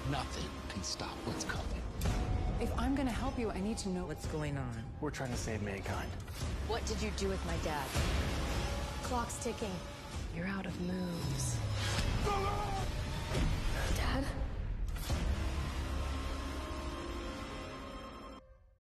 Nothing can stop what's coming. If I'm gonna help you, I need to know What's going on? We're trying to save mankind. what did you do with my dad? Clock's ticking. You're out of moves.